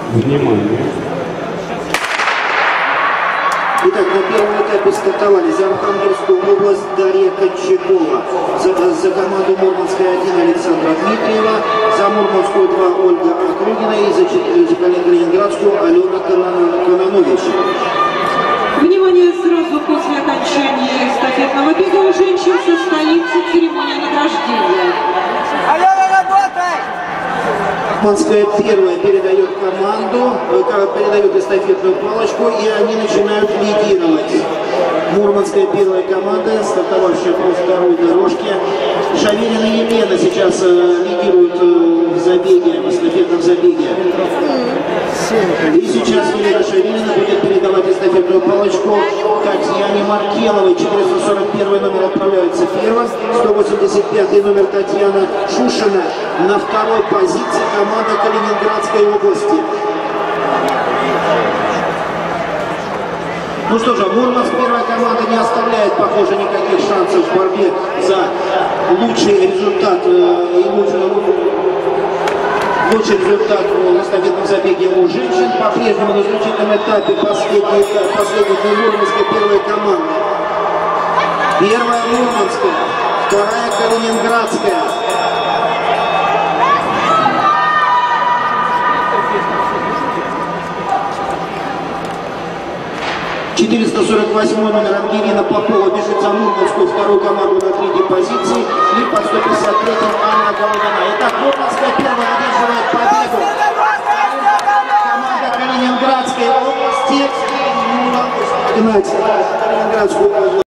Внимание. Итак, на первом этапе стартовали за Архангельскую область Дарья Кончакова, за команду Мурманская 1 Александра Дмитриева, за Мурманскую 2 Ольга Округина и за Калининградскую Алена Кононович. Внимание, сразу после окончания эстафетного бега у женщин состоится церемония награждения. Алена, работай! Мурманская первая передает команду, передает эстафетную палочку, и они начинают лидировать. Мурманская первая команда, стартовавшая по второй дорожке. Шаверина Елена сейчас лидирует в забеге, в эстафетном забеге. И сейчас Елена Шаверина будет передавать эстафетную палочку Татьяне Маркеловой. 441 номер отправляется первым, 185 номер Татьяна Шушина на второй позиции команда Калининградской области. Ну что же, Мурманск первая команда не оставляет, похоже, никаких шансов в борьбе за лучший результат и лучший результат в эстафетном забеге у женщин. По-прежнему на заключительном этапе последний Мурманская первая команда. Первая Мурманская, вторая Калининградская. номер Ангелина Попова бежит за Мурманскую вторую команду на третьей позиции. И под 153-м Анна Головина. Итак, Мурманская первая одерживает победу. Команда Калининградской области. Калининградскую область.